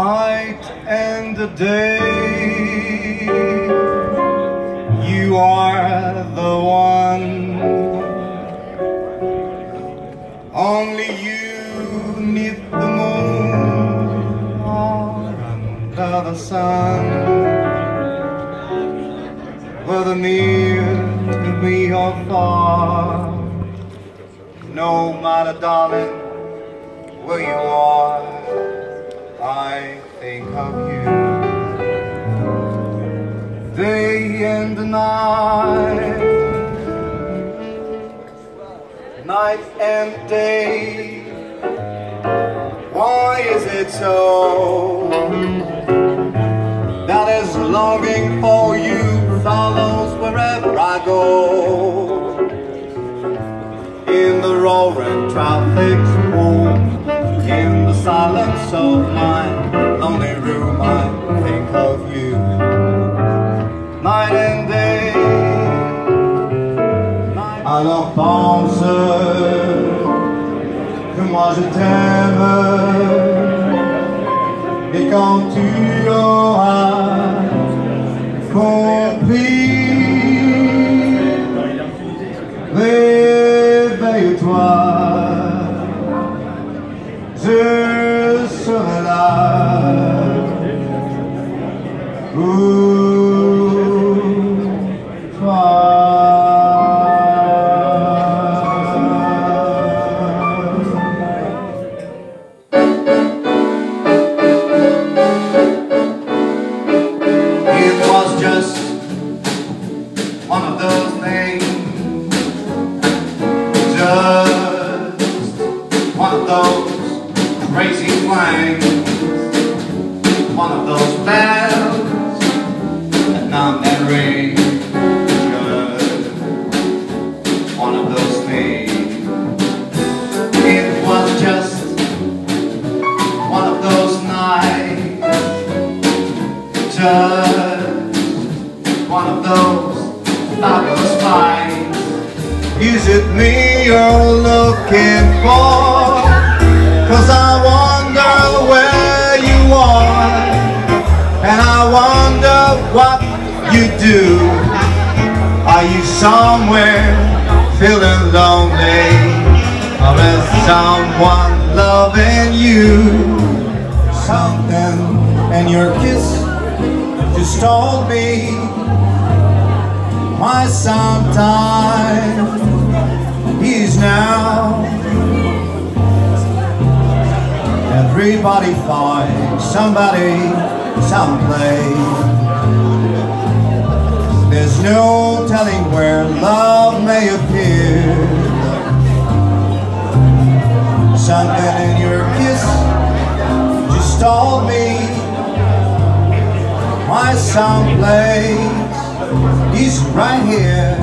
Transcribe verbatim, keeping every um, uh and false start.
night and the day. You are the one, only you need the moon or under the sun. Whether near to me or far, no matter, darling, where you are, I think of you. Day and night, night and day. Why is it so that is longing for you follows wherever I go? In the roaring traffic's boom, in the silence of my lonely room, I think of you. Night and day. Alors pense que moi je t'aime, et quand tu auras compris, réveille-toi, je serai là pour toi. It was just one of those things, just one of those crazy flames, one of those bells that numb and ring, just one of those things. It was just one of those nights, just one of those fabulous finds. Is it me you're looking for? 'Cause I wonder where you are, and I wonder what you do. Are you somewhere feeling lonely, or is someone loving you? Something in your kiss just told me why sometime is now. Everybody finds somebody someplace. There's no telling where love may appear. Something in your kiss just told me why someplace is right here.